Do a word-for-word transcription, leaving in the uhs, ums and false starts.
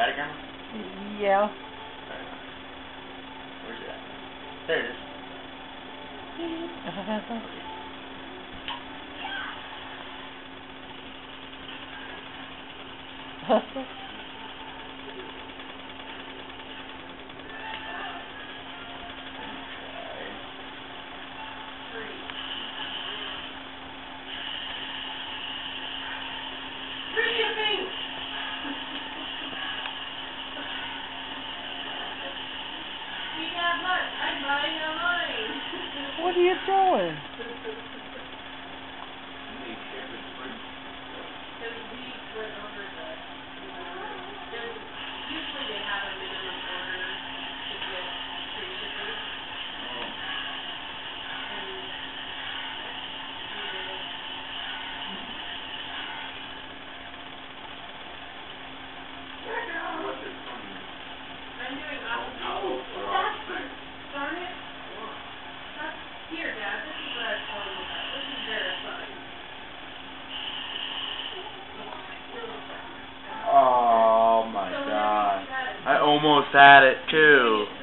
Got it, Grandma? Yeah. Where's it at? There it is. What are you doing? Oh my god. I almost had it too.